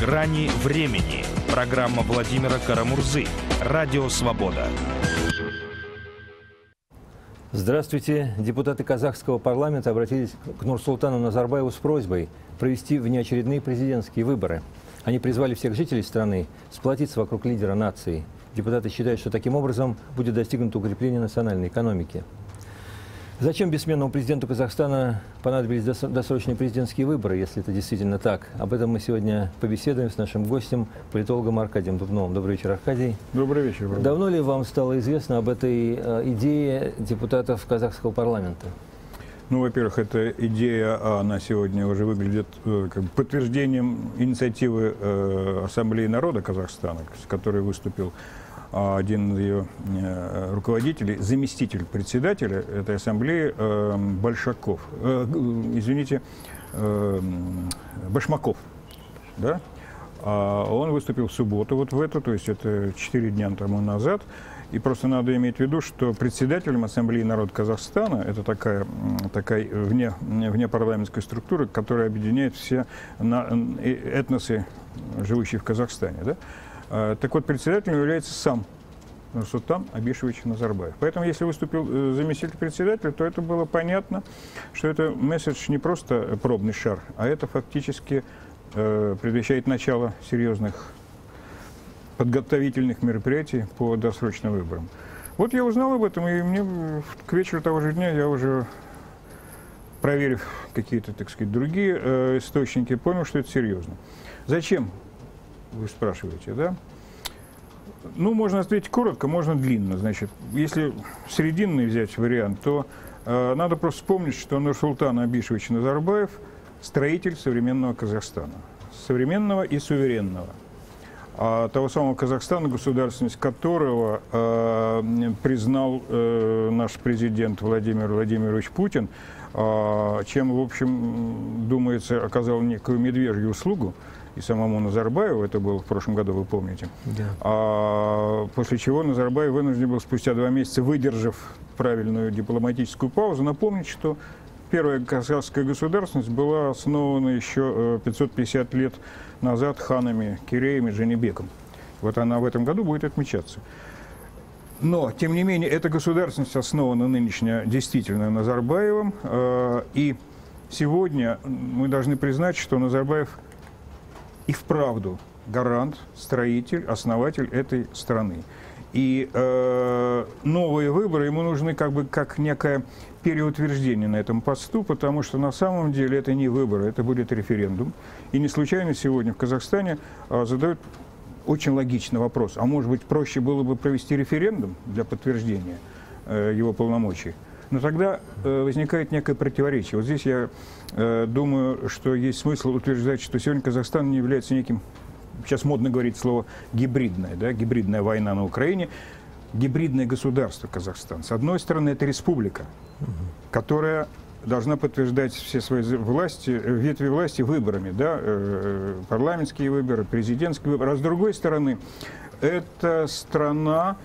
Грани времени. Программа Владимира Карамурзы. Радио «Свобода». Здравствуйте. Депутаты казахского парламента обратились к Нурсултану Назарбаеву с просьбой провести внеочередные президентские выборы. Они призвали всех жителей страны сплотиться вокруг лидера нации. Депутаты считают, что таким образом будет достигнуто укрепление национальной экономики. Зачем бессменному президенту Казахстана понадобились досрочные президентские выборы, если это действительно так? Об этом мы сегодня побеседуем с нашим гостем, политологом Аркадием Дубновым. Добрый вечер, Аркадий. Добрый вечер. Давно ли вам стало известно об этой идее депутатов казахского парламента? Ну, во-первых, эта идея, она сегодня уже выглядит как подтверждением инициативы Ассамблеи народа Казахстана, с которой выступил один из ее руководителей, заместитель председателя этой ассамблеи Башмаков. Да? Он выступил в субботу вот в эту, то есть это 4 дня тому назад. И просто надо иметь в виду, что председателем Ассамблеи народа Казахстана, это такая внепарламентская структура, которая объединяет все этносы, живущие в Казахстане. Да? Так вот, председателем является сам Нурсултан Абишевич Назарбаев. Поэтому, если выступил заместитель председателя, то это было понятно, что это месседж не просто пробный шар, а это фактически предвещает начало серьезных подготовительных мероприятий по досрочным выборам. Вот я узнал об этом, и мне к вечеру того же дня я уже, проверив какие-то, так сказать, другие источники, понял, что это серьезно. Зачем? Вы спрашиваете, да? Ну, можно ответить коротко, можно длинно. Значит, если срединный взять вариант, то надо просто вспомнить, что Нурсултан Абишевич Назарбаев – строитель современного Казахстана. Современного и суверенного. Того самого Казахстана, государственность которого признал наш президент Владимир Владимирович Путин, чем, в общем, думается, оказал некую медвежью услугу и самому Назарбаеву, это было в прошлом году, вы помните. Да. После чего Назарбаев вынужден был спустя 2 месяца, выдержав правильную дипломатическую паузу, напомнить, что первая казахская государственность была основана еще 550 лет назад ханами Киреем и Джанибеком. Вот она в этом году будет отмечаться. Но, тем не менее, эта государственность основана нынешняя действительно Назарбаевым. И сегодня мы должны признать, что Назарбаев и вправду гарант, строитель, основатель этой страны. И новые выборы ему нужны как некое переутверждение на этом посту, потому что на самом деле это не выборы, это будет референдум. И не случайно сегодня в Казахстане задают очень логичный вопрос. А может быть, проще было бы провести референдум для подтверждения его полномочий? Но тогда возникает некое противоречие. Вот здесь я думаю, что есть смысл утверждать, что сегодня Казахстан не является неким, сейчас модно говорить слово гибридное, да, гибридная война на Украине, гибридное государство Казахстан. С одной стороны, это республика, которая должна подтверждать все свои ветви власти выборами, да, парламентские выборы, президентские выборы. А с другой стороны, это страна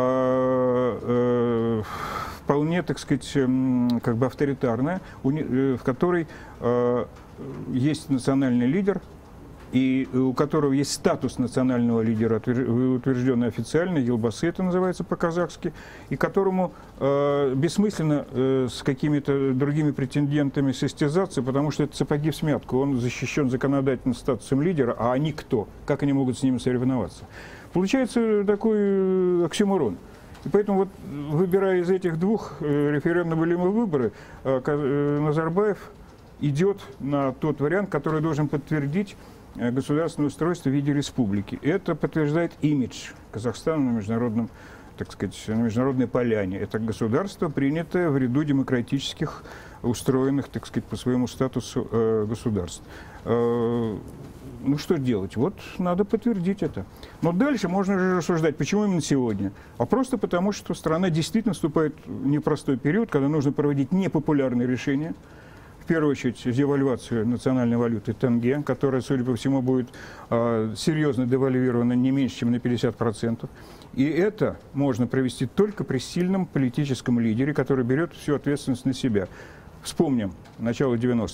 вполне, так сказать, как бы авторитарная, в которой есть национальный лидер, и у которого есть статус национального лидера, утвержденный официально, Елбасы это называется по-казахски, и которому бессмысленно с какими-то другими претендентами состязаться, потому что это сапоги в смятку. Он защищен законодательным статусом лидера, а они кто? Как они могут с ним соревноваться? Получается такой оксюморон. И поэтому, вот, выбирая из этих двух референдумных выборов, Назарбаев идет на тот вариант, который должен подтвердить государственное устройство в виде республики. Это подтверждает имидж Казахстана на международном, так сказать, на международной поляне. Это государство, принятое в ряду демократических, устроенных, так сказать, по своему статусу государств. Ну, что делать? Вот надо подтвердить это. Но дальше можно же рассуждать, почему именно сегодня? А просто потому, что страна действительно вступает в непростой период, когда нужно проводить непопулярные решения. В первую очередь, девальвацию национальной валюты тенге, которая, судя по всему, будет серьезно девальвирована не меньше, чем на 50%. И это можно провести только при сильном политическом лидере, который берет всю ответственность на себя. Вспомним начало 90-х.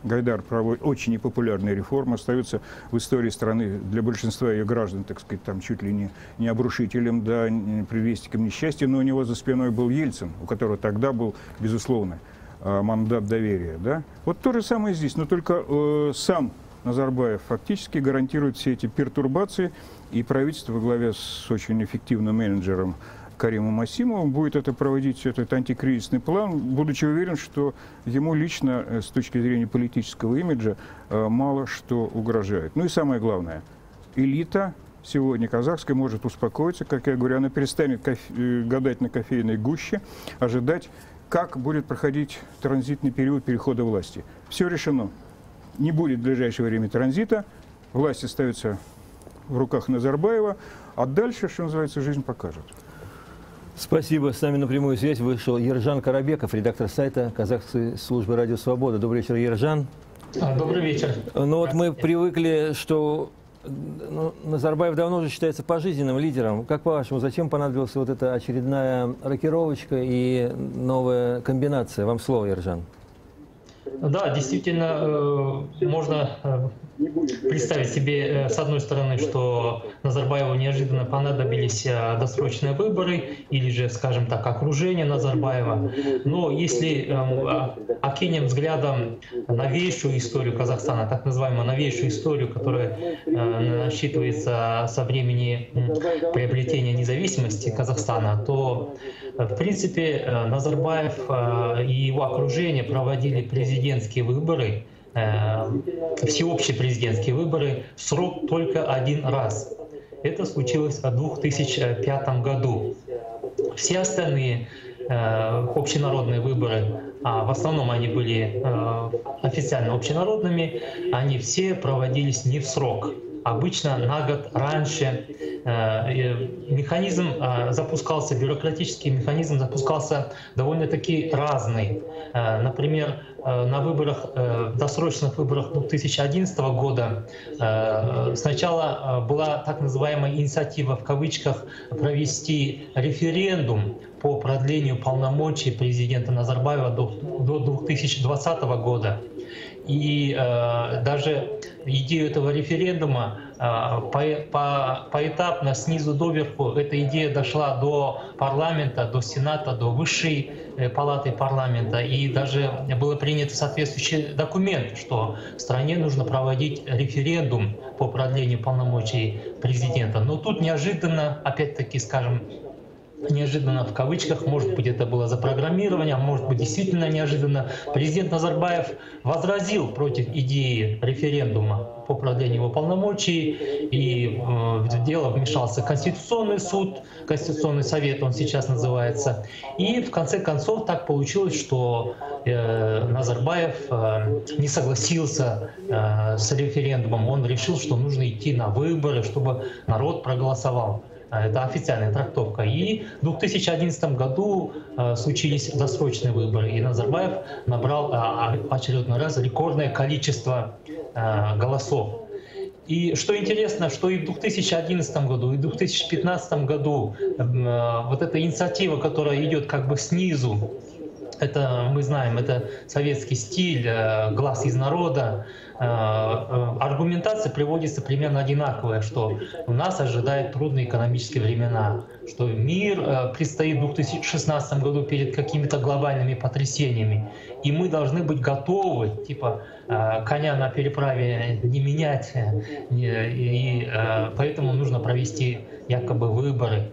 Гайдар проводит очень непопулярные реформы, остается в истории страны для большинства ее граждан, так сказать, там чуть ли не обрушителем, да, предвестником несчастья, но у него за спиной был Ельцин, у которого тогда был, безусловно, мандат доверия. Да? Вот то же самое здесь, но только сам Назарбаев фактически гарантирует все эти пертурбации, и правительство во главе с очень эффективным менеджером Каримом Асимовым будет это проводить, этот антикризисный план, будучи уверен, что ему лично, с точки зрения политического имиджа, мало что угрожает. Ну и самое главное, элита сегодня казахская может успокоиться, как я говорю, она перестанет гадать на кофейной гуще, ожидать, как будет проходить транзитный период перехода власти. Все решено. Не будет в ближайшее время транзита, власть остается в руках Назарбаева, а дальше, что называется, жизнь покажет. Спасибо. С нами на прямую связь вышел Ержан Карабеков, редактор сайта казахской службы «Радио Свобода». Добрый вечер, Ержан. Добрый вечер. Ну вот мы привыкли, что Назарбаев давно уже считается пожизненным лидером. Как по-вашему, зачем понадобилась вот эта очередная рокировочка и новая комбинация? Вам слово, Ержан. Да, действительно, можно представить себе, с одной стороны, что Назарбаеву неожиданно понадобились досрочные выборы или же, скажем так, окружение Назарбаева. Но если окинем взглядом новейшую историю Казахстана, так называемую новейшую историю, которая насчитывается со времени приобретения независимости Казахстана, то, в принципе, Назарбаев и его окружение проводили президентские выборы, всеобщие президентские выборы в срок только один раз. Это случилось в 2005 году. Все остальные общенародные выборы, в основном они были официально общенародными, они все проводились не в срок. Обычно на год раньше. Механизм запускался, бюрократический механизм запускался довольно-таки разный. Например, на выборах, досрочных выборах 2011 года сначала была так называемая инициатива в кавычках провести референдум по продлению полномочий президента Назарбаева до 2020 года. И даже идею этого референдума поэтапно, снизу доверху, эта идея дошла до парламента, до Сената, до высшей палаты парламента. И даже было принято соответствующий документ, что в стране нужно проводить референдум по продлению полномочий президента. Но тут неожиданно, опять-таки, скажем, неожиданно в кавычках, может быть, это было запрограммирование, а может быть, действительно неожиданно, президент Назарбаев возразил против идеи референдума по продлению его полномочий, и в дело вмешался Конституционный суд, Конституционный совет он сейчас называется. И в конце концов так получилось, что Назарбаев не согласился с референдумом, он решил, что нужно идти на выборы, чтобы народ проголосовал. Это официальная трактовка. И в 2011 году случились досрочные выборы, и Назарбаев набрал в очередной раз рекордное количество голосов. И что интересно, что и в 2011 году, и в 2015 году вот эта инициатива, которая идет как бы снизу, это, мы знаем, это советский стиль, глаз из народа. Аргументация приводится примерно одинаковая, что нас ожидают трудные экономические времена, что мир предстоит в 2016 году перед какими-то глобальными потрясениями, и мы должны быть готовы, типа коня на переправе не менять, и поэтому нужно провести якобы выборы.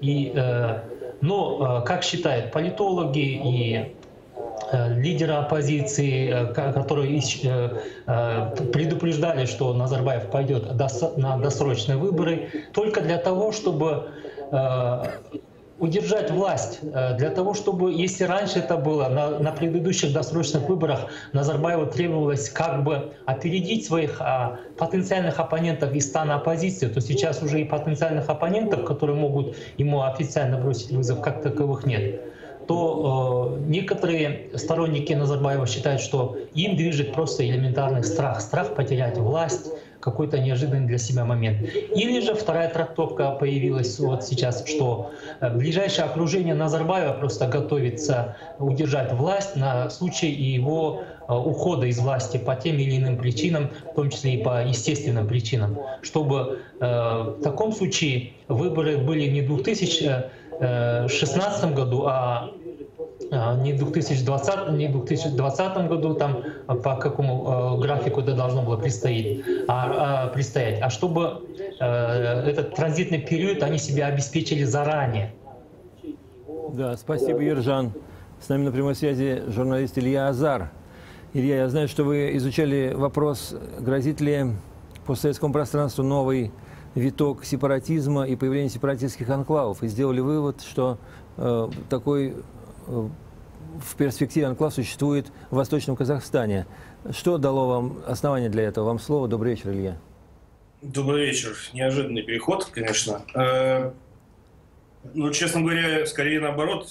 Но, как считают политологи и лидеры оппозиции, которые предупреждали, что Назарбаев пойдет на досрочные выборы, только для того, чтобы удержать власть, для того, чтобы, если раньше это было, на предыдущих досрочных выборах Назарбаеву требовалось как бы опередить своих потенциальных оппонентов из стана оппозиции, то сейчас уже и потенциальных оппонентов, которые могут ему официально бросить вызов, как таковых нет, то некоторые сторонники Назарбаева считают, что им движет просто элементарный страх. Страх потерять власть, какой-то неожиданный для себя момент. Или же вторая трактовка появилась вот сейчас, что ближайшее окружение Назарбаева просто готовится удержать власть на случай его ухода из власти по тем или иным причинам, в том числе и по естественным причинам, чтобы в таком случае выборы были не в 2016 году, а не в 2020 году, там, по какому графику это должно было предстоять, а чтобы этот транзитный период они себя обеспечили заранее. Да, спасибо, Ержан. С нами на прямой связи журналист Илья Азар. Илья, я знаю, что вы изучали вопрос, грозит ли постсоветскому пространству новый виток сепаратизма и появление сепаратистских анклавов, и сделали вывод, что такой в перспективе анклав существует в Восточном Казахстане. Что дало вам основание для этого? Вам слово. Добрый вечер, Илья. Добрый вечер. Неожиданный переход, конечно. Ну, честно говоря, скорее наоборот.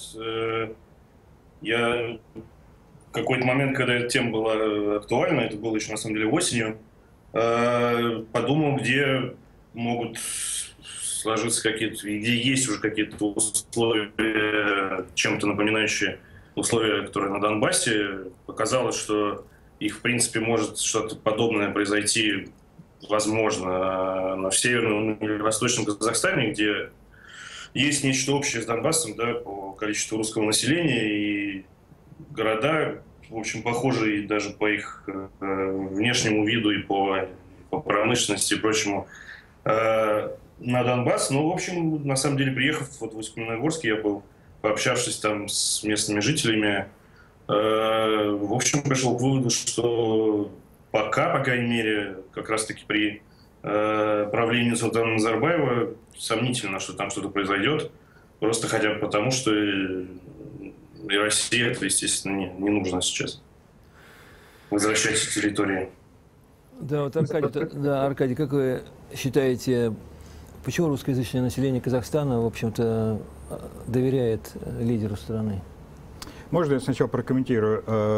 Я в какой-то момент, когда эта тема была актуальна, это было еще на самом деле осенью, подумал, где могут сложиться какие-то, где есть уже какие-то условия, чем-то напоминающие условия, которые на Донбассе. Показалось, что их, в принципе, может что-то подобное произойти, возможно, в Северном или Восточном Казахстане, где есть нечто общее с Донбассом, да, по количеству русского населения, и города, в общем, похожие даже по их внешнему виду и по промышленности и прочему на Донбасс. Ну, в общем, на самом деле, приехав вот в Усть-Каменогорск, я был, пообщавшись там с местными жителями, в общем, пришел к выводу, что пока, по крайней мере, как раз-таки при правлении Нурсултана Назарбаева сомнительно, что там что-то произойдет. Просто хотя бы потому, что и России это, естественно, не нужно сейчас возвращать эти территории. Да, вот Аркадий, как вы считаете, почему русскоязычное население Казахстана, в общем-то, доверяет лидеру страны? Можно я сначала прокомментирую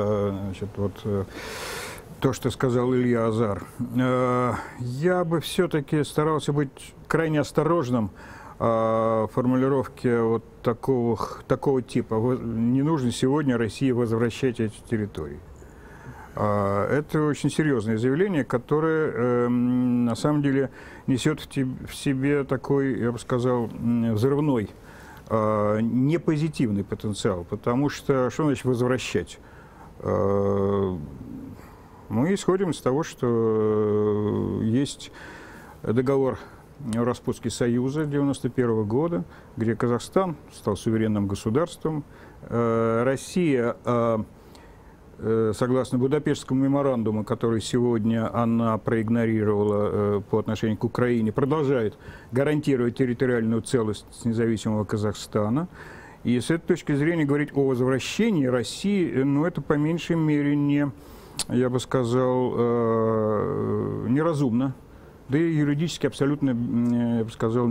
то, что сказал Илья Азар? Я бы все-таки старался быть крайне осторожным в формулировке вот такого типа. Не нужно сегодня России возвращать эти территории. Это очень серьезное заявление, которое на самом деле несет в себе такой, я бы сказал, взрывной, непозитивный потенциал. Потому что значит возвращать? Мы исходим из того, что есть договор Распутского союза 1991 года, где Казахстан стал суверенным государством. Россия, согласно Будапештскому меморандуму, который сегодня она проигнорировала по отношению к Украине, продолжает гарантировать территориальную целостность независимого Казахстана. И с этой точки зрения говорить о возвращении России, ну, это по меньшей мере не, я бы сказал, неразумно, да и юридически абсолютно, я бы сказал,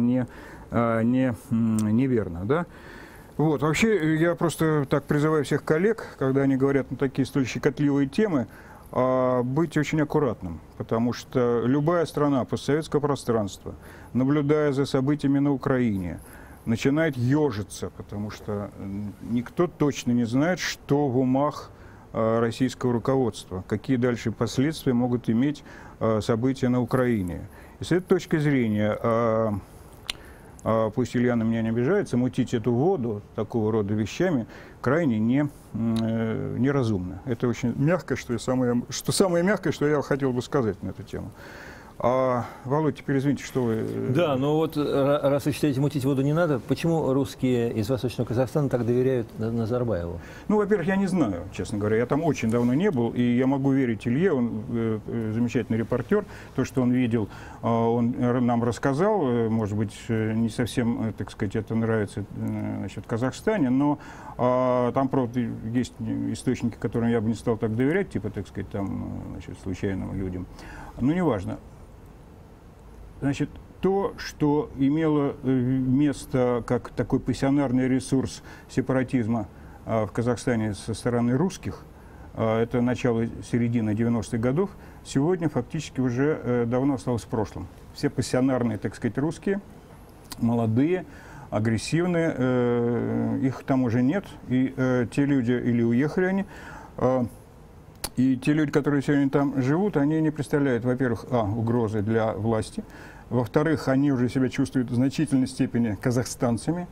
неверно, да? Вот, вообще, я просто так призываю всех коллег, когда они говорят на такие столь щекотливые темы, быть очень аккуратным, потому что любая страна постсоветского пространства, наблюдая за событиями на Украине, начинает ежиться, потому что никто точно не знает, что в умах российского руководства, какие дальше последствия могут иметь события на Украине. И с этой точки зрения, пусть Илья на меня не обижается, мутить эту воду такого рода вещами крайне неразумно. Это очень мягко, что самое мягкое, что я хотел бы сказать на эту тему. Володь, теперь извините, что вы... Да, но вот раз вы считаете, мутить воду не надо, почему русские из Восточного Казахстана так доверяют Назарбаеву? Ну, во-первых, я не знаю, честно говоря. Я там очень давно не был, и я могу верить Илье, он замечательный репортер. То, что он видел, он нам рассказал. Может быть, не совсем, так сказать, это нравится, значит, в Казахстане, но там, правда, есть источники, которым я бы не стал так доверять, типа, так сказать, там, значит, случайным людям. Но неважно. Значит, то, что имело место как такой пассионарный ресурс сепаратизма в Казахстане со стороны русских, это начало, середина 90-х годов, сегодня фактически уже давно осталось в прошлом. Все пассионарные, так сказать, русские, молодые, агрессивные, их там уже нет, и те люди, или уехали они, и те люди, которые сегодня там живут, они не представляют, во-первых, угрозы для власти, во-вторых, они уже себя чувствуют в значительной степени казахстанцами,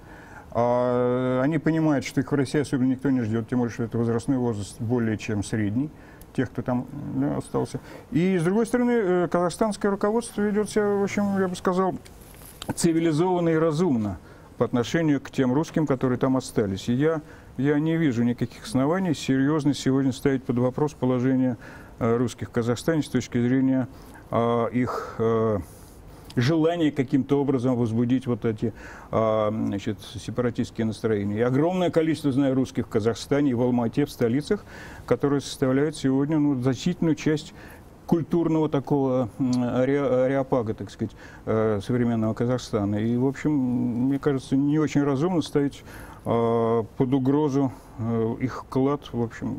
они понимают, что их в России особенно никто не ждет, тем более, что это возрастной возраст более чем средний, тех, кто там остался. И, с другой стороны, казахстанское руководство ведет себя, в общем, я бы сказал, цивилизованно и разумно по отношению к тем русским, которые там остались. И я не вижу никаких оснований серьезно сегодня ставить под вопрос положение русских в Казахстане с точки зрения их желание каким-то образом возбудить вот эти значит, сепаратистские настроения. И огромное количество, знаю, русских в Казахстане и в Алмате, в столицах, которые составляют сегодня значительную часть культурного такого ареопага, так сказать, современного Казахстана. И, в общем, мне кажется, не очень разумно ставить под угрозу их вклад, в общем,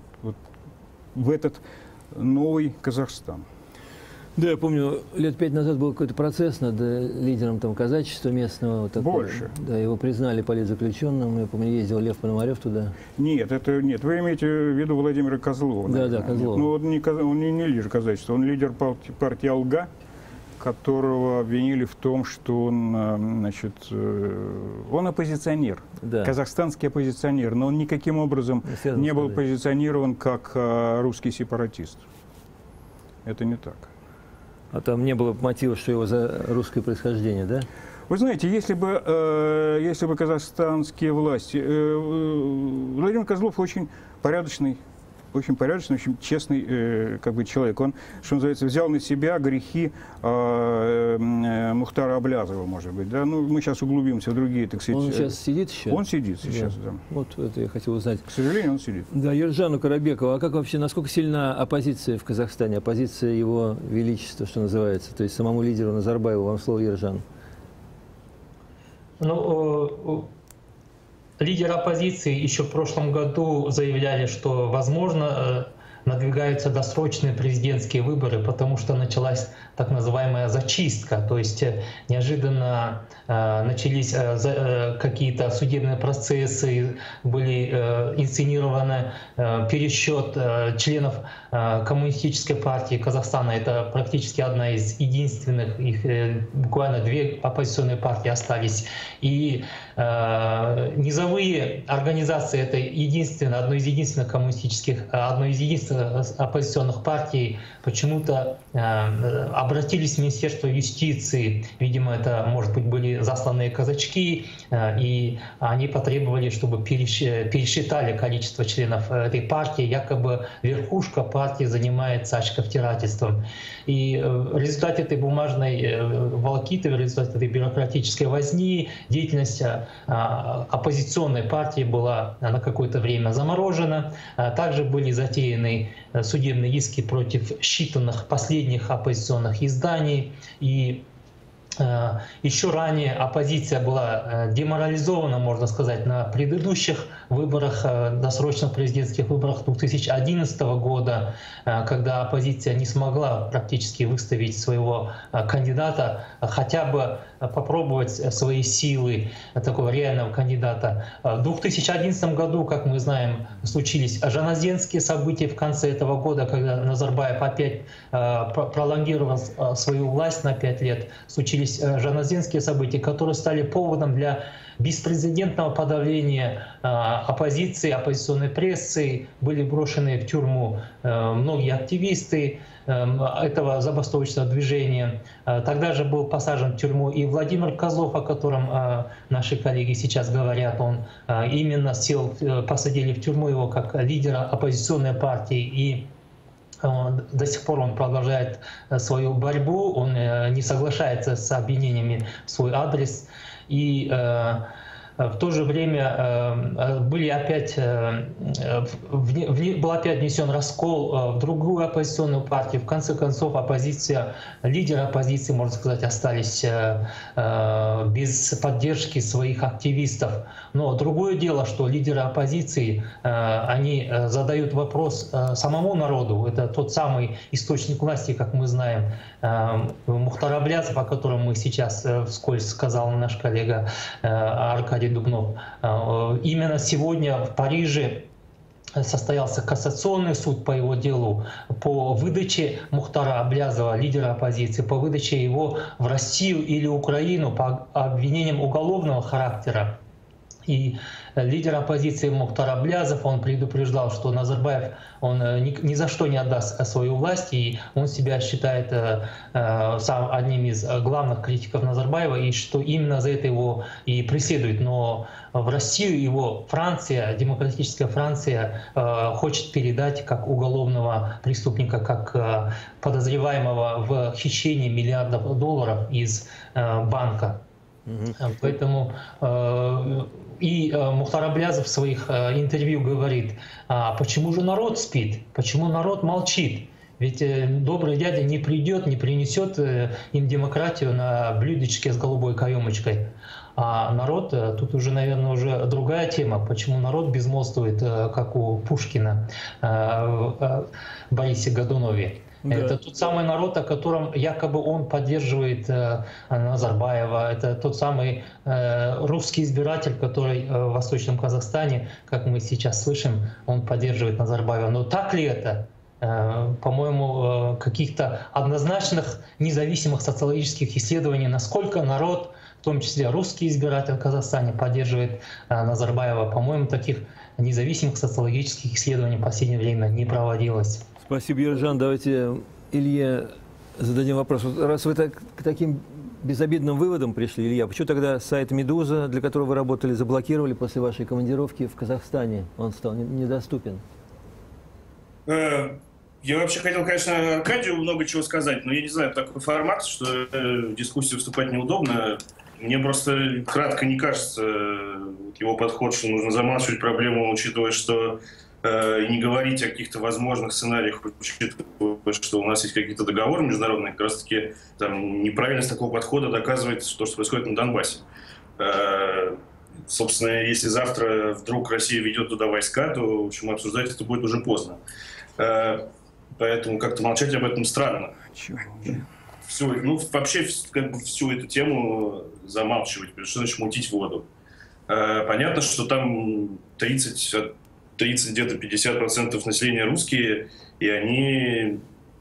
в этот новый Казахстан. Да, я помню, лет 5 назад был какой-то процесс над лидером там казачества местного. Вот такого. Больше. Да, его признали политзаключенным. Я помню, ездил Лев Пономарев туда. Нет, это нет. Вы имеете в виду Владимира Козлова? Да, Козлова. Ну, он не лидер казачества, он лидер партии «Алга», которого обвинили в том, что он, значит, он оппозиционер, да. Казахстанский оппозиционер, но он никаким образом не был позиционирован как русский сепаратист. Это не так. А там не было мотива, что его за русское происхождение, да? Вы знаете, если бы казахстанские власти... Владимир Козлов очень порядочный, очень честный как бы человек. Он, что называется, взял на себя грехи Мухтара Аблязова, может быть. Да? Ну, мы сейчас углубимся в другие, так сказать... Он сейчас сидит еще? Он сидит сейчас, да. Вот это я хотел узнать. К сожалению, он сидит. Да, Ержану Карабекову. А как вообще, насколько сильна оппозиция в Казахстане? Оппозиция его величества, что называется? То есть самому лидеру Назарбаеву. Вам слово, Ержан. Ну, лидеры оппозиции еще в прошлом году заявляли, что, возможно, надвигаются досрочные президентские выборы, потому что началась так называемая зачистка, то есть неожиданно начались какие-то судебные процессы, были инсценированы пересчет членов Коммунистической партии Казахстана. Это практически одна из единственных, их буквально 2 оппозиционные партии остались. И низовые организации, это одной из единственных оппозиционных партий, почему-то обратились в Министерство юстиции. Видимо, это, может быть, были засланные казачки, и они потребовали, чтобы пересчитали количество членов этой партии. Якобы верхушка партии занимается очковтирательством. И в результате этой бумажной волокиты, в результате этой бюрократической возни, деятельность оппозиционной партии была на какое-то время заморожена. Также были затеяны судебные иски против считанных последних оппозиционных изданий. И еще ранее оппозиция была деморализована, можно сказать, на предыдущих выборах, досрочных президентских выборах 2011 года, когда оппозиция не смогла практически выставить своего кандидата, хотя бы попробовать свои силы такого реального кандидата. В 2011 году, как мы знаем, случились жаназенские события в конце этого года, когда Назарбаев опять пролонгировал свою власть на 5 лет. Случились жаназенские события, которые стали поводом для беспрецедентного подавления оппозиции, оппозиционной прессы. Были брошены в тюрьму многие активисты этого забастовочного движения. Тогда же был посажен в тюрьму и Владимир Козлов, о котором наши коллеги сейчас говорят. Он именно посадили в тюрьму его как лидера оппозиционной партии, и до сих пор он продолжает свою борьбу, он не соглашается с обвинениями в свой адрес. И в то же время были опять, был опять внесен раскол в другую оппозиционную партию. В конце концов, лидеры оппозиции, можно сказать, остались без поддержки своих активистов. Но другое дело, что лидеры оппозиции, они задают вопрос самому народу. Это тот самый источник власти, как мы знаем, Мухтар Аблязов, о котором мы сейчас вскользь сказал наш коллега Аркадий Дубнов. Именно сегодня в Париже состоялся кассационный суд по его делу, по выдаче Мухтара Аблязова, лидера оппозиции, по выдаче его в Россию или Украину по обвинениям уголовного характера. И лидер оппозиции Мухтар Аблязов, он предупреждал, что Назарбаев, он ни за что не отдаст свою власть, и он себя считает одним из главных критиков Назарбаева, и что именно за это его и преследует. Но в Россию его Франция, демократическая Франция, хочет передать как уголовного преступника, как подозреваемого в хищении миллиардов долларов из банка. Поэтому и Мухтар Аблязов в своих интервью говорит: почему же народ спит, почему народ молчит? Ведь добрый дядя не придет, не принесет им демократию на блюдечке с голубой каемочкой. А народ, тут уже, наверное, уже другая тема, почему народ безмолвствует, как у Пушкина в Борисе Годунове. Да. Это тот самый народ, о котором якобы он поддерживает Назарбаева. Это тот самый русский избиратель, который в Восточном Казахстане, как мы сейчас слышим, он поддерживает Назарбаева. Но так ли это? По-моему, каких-то однозначных независимых социологических исследований, насколько народ, в том числе русский избиратель в Казахстане, поддерживает Назарбаева, по-моему, таких независимых социологических исследований в последнее время не проводилось. Спасибо, Ержан. Давайте Илье зададим вопрос. Раз вы к таким безобидным выводам пришли, Илья, почему тогда сайт «Медуза», для которого вы работали, заблокировали после вашей командировки в Казахстане? Он стал недоступен. Я вообще хотел, конечно, Аркадию много чего сказать, но я не знаю, такой формат, что в дискуссии выступать неудобно. Мне просто кратко не кажется его подход, что нужно замалчивать проблему, учитывая, что не говорить о каких-то возможных сценариях, учитывая, что у нас есть какие-то договоры международные, как раз-таки там неправильность такого подхода доказывает то, что происходит на Донбассе. Собственно, если завтра вдруг Россия ведет туда войска, то, в общем, обсуждать это будет уже поздно. Поэтому как-то молчать об этом странно. Вообще как бы всю эту тему замалчивать, что значит мутить воду. Понятно, что там 30 где-то 50% населения русские, и они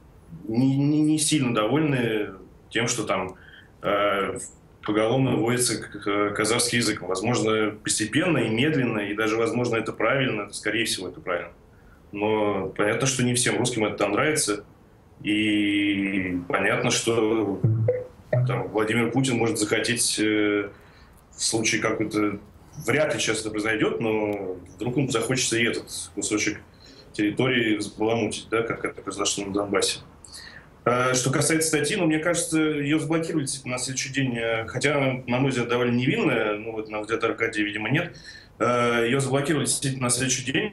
не сильно довольны тем, что там поголовно вводится казахский язык. Возможно, постепенно и медленно, и даже, возможно, это правильно, скорее всего, это правильно. Но понятно, что не всем русским это там нравится, и понятно, что там, Владимир Путин может захотеть в случае какой-то... Вряд ли сейчас это произойдет, но вдруг ему захочется и этот кусочек территории взбаламутить, да, как это произошло на Донбассе. Что касается статьи, мне кажется, ее заблокировали на следующий день, хотя, на мой взгляд, довольно невинная, на взгляд Аркадия, видимо, нет. Ее заблокировали на следующий день.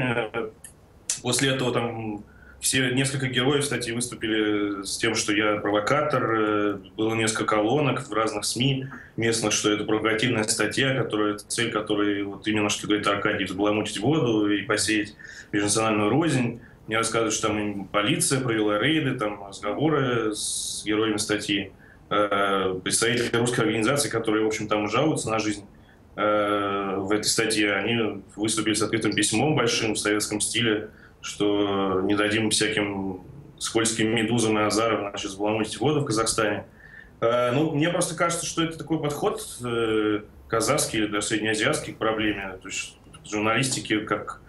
После этого там несколько героев, кстати, выступили с тем, что я провокатор. Было несколько колонок в разных СМИ местных, что это провокативная статья, цель которой, вот именно что говорит Аркадий, взбаламутить воду и посеять межнациональную рознь. Мне рассказывают, что там полиция провела рейды, там разговоры с героями статьи. Представители русской организации, которые, в общем, там жалуются на жизнь в этой статье, они выступили с открытым письмом большим в советском стиле, что не дадим всяким скользким медузам и азарам взбаламутить воду в Казахстане. Мне просто кажется, что это такой подход казахский или даже среднеазиатский к проблеме, то есть к журналистике, как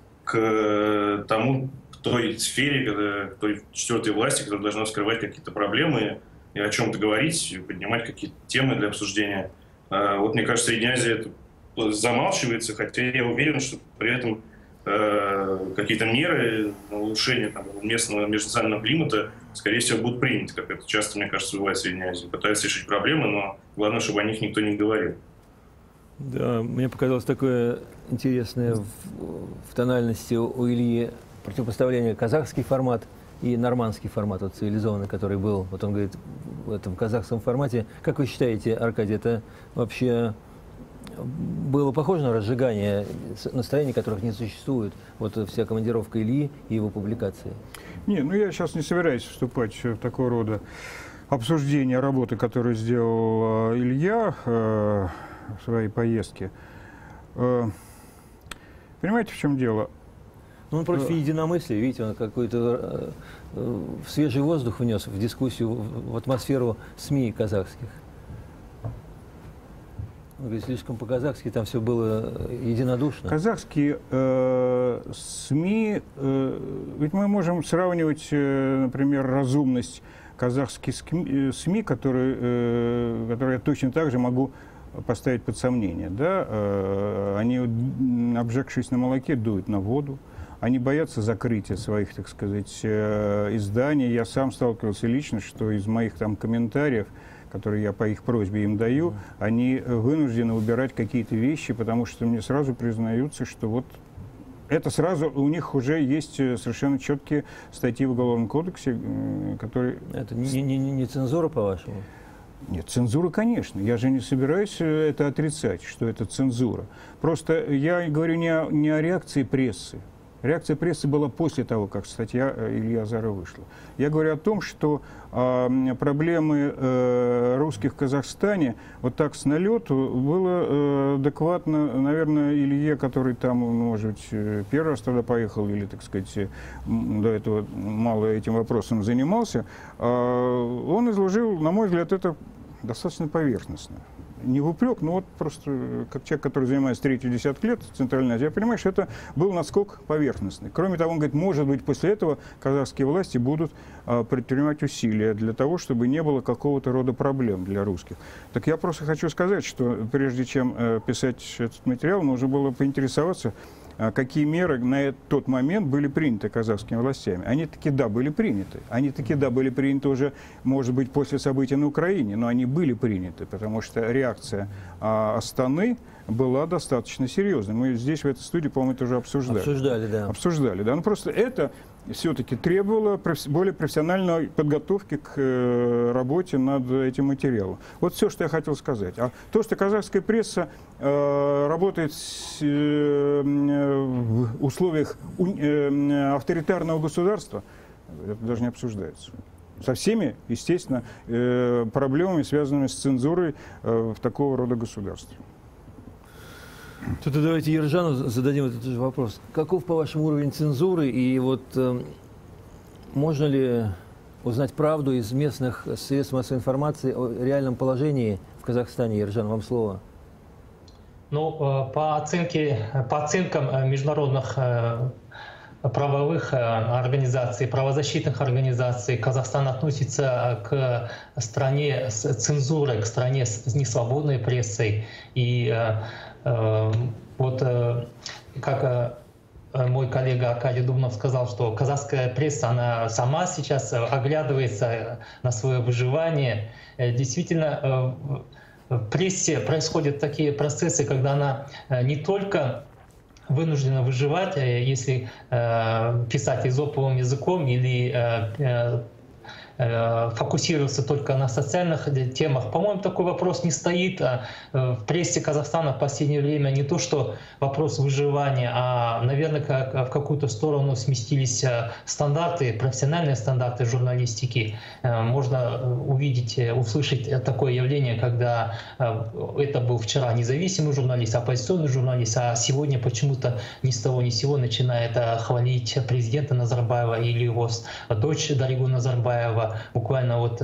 к той сфере, к той четвертой власти, которая должна вскрывать какие-то проблемы и о чем-то говорить, поднимать какие-то темы для обсуждения. Мне кажется, Средняя Азия это замалчивается, хотя я уверен, что при этом какие-то меры на улучшение местного межнационального климата, скорее всего, будут приняты, как это часто, мне кажется, бывает в Средней Азии. Пытаются решить проблемы, но главное, чтобы о них никто не говорил. Да, мне показалось такое интересное в тональности у Ильи противопоставление казахский формат и нормандский формат, вот цивилизованный, который был, вот он говорит, в этом казахском формате. Как вы считаете, Аркадий, это вообще было похоже на разжигание настроений, которых не существует? Вот вся командировка Ильи и его публикации. Не, ну я сейчас не собираюсь вступать в такого рода обсуждение работы, которую сделал Илья в своей поездке. Понимаете, в чем дело? Ну, он против единомыслия, видите, он какой-то свежий воздух внес в дискуссию, в атмосферу СМИ казахских. Он говорит, слишком по-казахски там все было единодушно. Казахские СМИ, ведь мы можем сравнивать, например, разумность казахских СМИ, которые я точно так же могу поставить под сомнение. Да? Они, обжегшись на молоке, дуют на воду. Они боятся закрытия своих, так сказать, изданий. Я сам сталкивался лично, что из моих там комментариев, которые я по их просьбе им даю, они вынуждены убирать какие-то вещи, потому что мне сразу признаются, что вот это сразу у них уже есть совершенно четкие статьи в Уголовном кодексе, которые... Это не цензура, по-вашему? Нет, цензура, конечно. Я же не собираюсь это отрицать, что это цензура. Просто я говорю не о реакции прессы. Реакция прессы была после того, как статья Ильи Азарова вышла. Я говорю о том, что проблемы русских в Казахстане вот так с налету было адекватно, наверное, Илье, который там, может быть, первый раз туда поехал или, так сказать, до этого мало этим вопросом занимался, он изложил, на мой взгляд, это достаточно поверхностно. Не в упрек, но вот просто как человек, который занимается третью десятку лет в Центральной Азии, я понимаю, что это был наскок поверхностный. Кроме того, он говорит, может быть, после этого казахские власти будут предпринимать усилия для того, чтобы не было какого-то рода проблем для русских. Так я просто хочу сказать, что прежде чем писать этот материал, нужно было поинтересоваться, какие меры на тот момент были приняты казахскими властями. Они таки да были приняты. Они таки да были приняты уже, может быть, после событий на Украине, но они были приняты, потому что реакция Астаны была достаточно серьезной. Мы здесь, в этой студии, по-моему, это уже обсуждали. Обсуждали, да. Обсуждали, да. Но просто это все-таки требовало более профессиональной подготовки к работе над этим материалом. Вот все, что я хотел сказать. А то, что казахская пресса работает в условиях авторитарного государства, это даже не обсуждается. Со всеми, естественно, проблемами, связанными с цензурой в такого рода государстве. Тут давайте Ержану зададим этот же вопрос. Каков, по-вашему, уровень цензуры? И вот можно ли узнать правду из местных средств массовой информации о реальном положении в Казахстане? Ержан, вам слово. Ну, по оценкам международных правовых организаций, правозащитных организаций, Казахстан относится к стране с цензурой, к стране с несвободной прессой. И вот как мой коллега Аркадий Дубнов сказал, что казахская пресса, она сама сейчас оглядывается на свое выживание. Действительно, в прессе происходят такие процессы, когда она не только вынуждена выживать, если писать эзоповым языком или фокусироваться только на социальных темах. По-моему, такой вопрос не стоит. В прессе Казахстана в последнее время не то, что вопрос выживания, а, наверное, в какую-то сторону сместились стандарты, профессиональные стандарты журналистики. Можно увидеть, услышать такое явление, когда это был вчера независимый журналист, оппозиционный журналист, а сегодня почему-то ни с того ни с сего начинает хвалить президента Назарбаева или его дочь Даригу Назарбаева. Буквально вот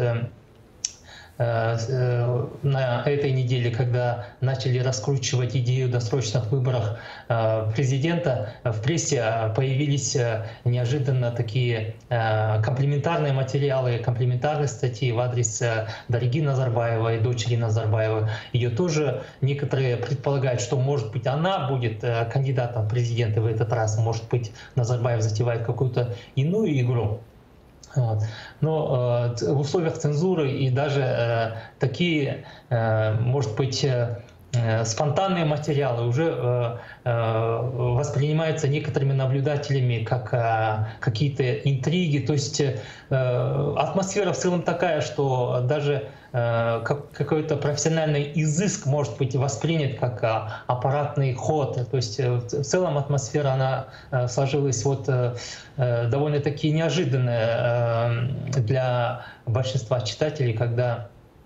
на этой неделе, когда начали раскручивать идею досрочных выборов президента, в прессе появились неожиданно такие комплиментарные материалы, комплиментарные статьи в адрес Дариги Назарбаевой, дочери Назарбаева. Ее тоже некоторые предполагают, что, может быть, она будет кандидатом в президенты в этот раз, может быть, Назарбаев затевает какую-то иную игру. Вот. Но в условиях цензуры и даже такие, может быть, спонтанные материалы уже воспринимаются некоторыми наблюдателями как какие-то интриги. То есть атмосфера в целом такая, что даже какой-то профессиональный изыск может быть воспринят как аппаратный ход. То есть в целом атмосфера она сложилась вот довольно-таки неожиданная для большинства читателей, когда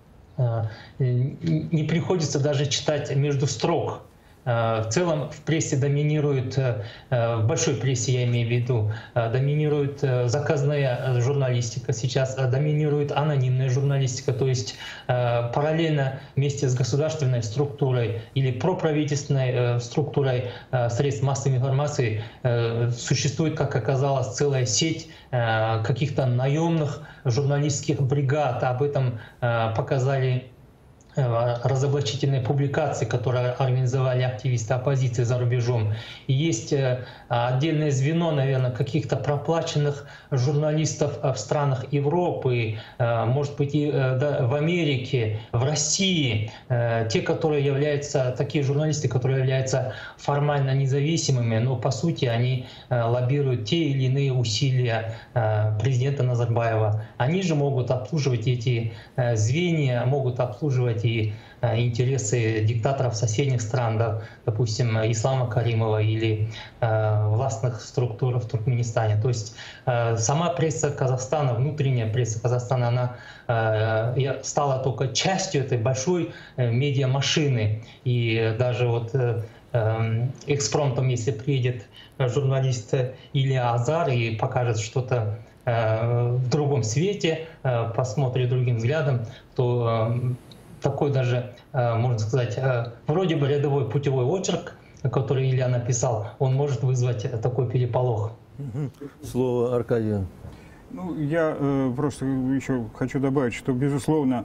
не приходится даже читать между строк. В целом в прессе доминирует, в большой прессе я имею в виду, доминирует заказная журналистика сейчас, доминирует анонимная журналистика, то есть параллельно вместе с государственной структурой или проправительственной структурой средств массовой информации существует, как оказалось, целая сеть каких-то наемных журналистских бригад. Об этом показали разоблачительные публикации, которые организовали активисты оппозиции за рубежом. И есть отдельное звено, наверное, каких-то проплаченных журналистов в странах Европы, может быть, и в Америке, в России, те, которые являются, такие журналисты, которые являются формально независимыми, но по сути они лоббируют те или иные усилия президента Назарбаева. Они же могут обслуживать эти звенья, могут обслуживать и интересы диктаторов соседних стран, да, допустим, Ислама Каримова или властных структур в Туркменистане. То есть сама пресса Казахстана, внутренняя пресса Казахстана, она стала только частью этой большой медиамашины. И даже вот экспромтом, если приедет журналист Илья Азар и покажет что-то в другом свете, посмотрит другим взглядом, то такой даже, можно сказать, вроде бы рядовой путевой очерк, который Илья написал, он может вызвать такой переполох. Слово Аркадию. Ну, я просто еще хочу добавить, что, безусловно,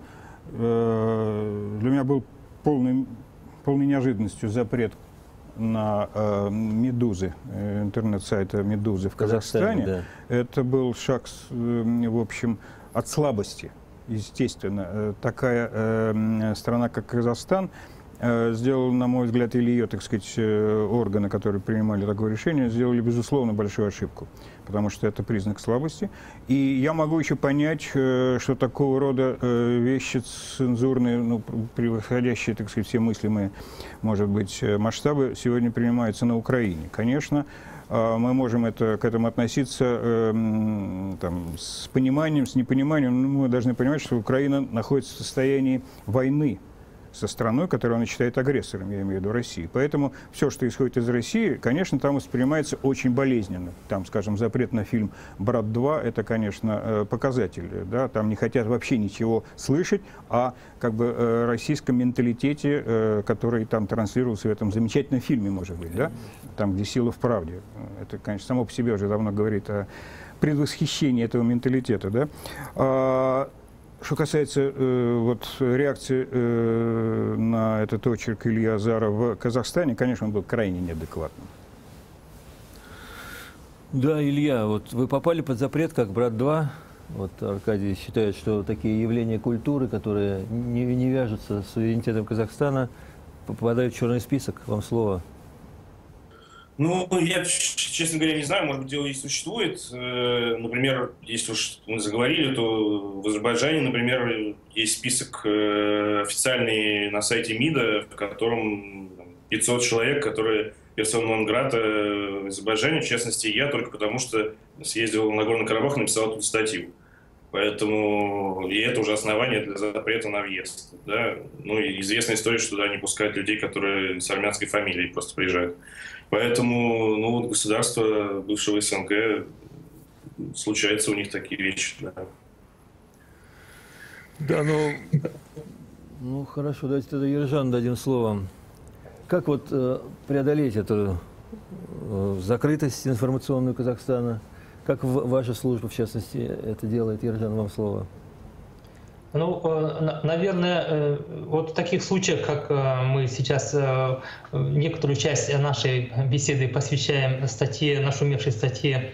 для меня был полной неожиданностью запрет на «Медузы», интернет-сайта «Медузы» в Казахстане. Да. Это был шаг, в общем, от слабости. Естественно, такая страна, как Казахстан, сделала, на мой взгляд, или ее, так сказать, органы, которые принимали такое решение, сделали, безусловно, большую ошибку, потому что это признак слабости. И я могу еще понять, что такого рода вещи цензурные, ну, превосходящие, так сказать, все мыслимые, может быть, масштабы, сегодня принимаются на Украине. Конечно, мы можем к этому относиться там, с пониманием, с непониманием, но мы должны понимать, что Украина находится в состоянии войны со страной, которую она считает агрессором, я имею в виду Россию. Поэтому все, что исходит из России, конечно, там воспринимается очень болезненно. Там, скажем, запрет на фильм «Брат 2» — это, конечно, показатель. Да? Там не хотят вообще ничего слышать о как бы российском менталитете, который там транслировался в этом замечательном фильме, может быть, да? Там, где сила в правде. Это, конечно, само по себе уже давно говорит о предвосхищении этого менталитета. Да? Что касается вот, реакции на этот очерк Ильи Азара в Казахстане, конечно, он был крайне неадекватным. Да, Илья, вот вы попали под запрет как «Брат 2». Вот Аркадий считает, что такие явления культуры, которые не вяжутся с суверенитетом Казахстана, попадают в черный список. Вам слово. Ну, я, честно говоря, не знаю, может быть, дело и существует. Например, если уж мы заговорили, то в Азербайджане, например, есть список официальный на сайте МИДа, в котором 500 человек, которые персона нон грата в Азербайджане, в частности, я, только потому что съездил на Нагорный Карабах и написал эту статью. Поэтому и это уже основание для запрета на въезд. Да? Ну, и известная история, что туда не пускают людей, которые с армянской фамилией просто приезжают. Поэтому, ну, вот государства бывшего СНГ, случаются у них такие вещи. Да, да, ну хорошо, давайте тогда Ержану дадим слово. Как вот преодолеть эту закрытость информационную Казахстана? Как ваша служба, в частности, это делает? Ержан, вам слово. Ну, наверное, вот в таких случаях, как мы сейчас некоторую часть нашей беседы посвящаем статье, нашумевшей статье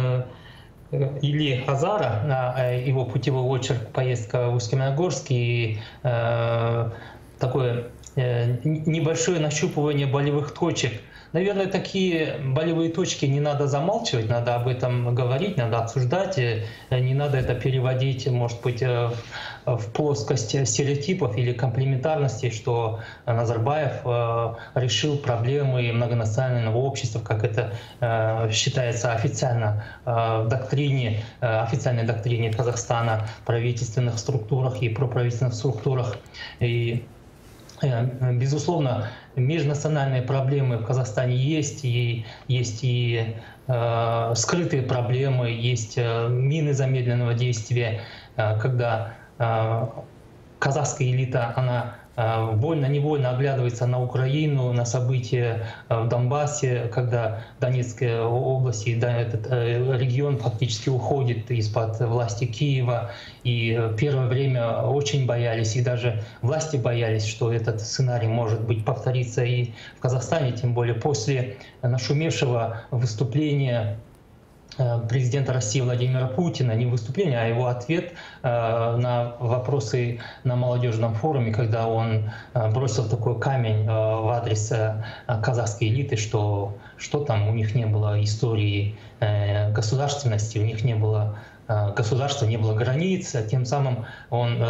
Ильи Азара, его путевой очерк «Поездка в Усть-Каменогорск», и такое небольшое нащупывание болевых точек. Наверное, такие болевые точки не надо замалчивать, надо об этом говорить, надо обсуждать, не надо это переводить, может быть, в плоскость стереотипов или комплементарности, что Назарбаев решил проблемы многонационального общества, как это считается официально в доктрине, официальной доктрине Казахстана, в правительственных структурах и проправительственных структурах. И, безусловно, межнациональные проблемы в Казахстане есть, и есть и скрытые проблемы, есть мины замедленного действия, когда казахская элита, она вольно-невольно оглядывается на Украину, на события в Донбассе, когда Донецкая область и этот регион фактически уходит из-под власти Киева. И первое время очень боялись, и даже власти боялись, что этот сценарий, может быть, повторится и в Казахстане, тем более после нашумевшего выступления президента России Владимира Путина, не выступление, а его ответ на вопросы на молодежном форуме, когда он бросил такой камень в адрес казахской элиты, что там у них не было истории государственности, у них не было государства, не было границ, тем самым он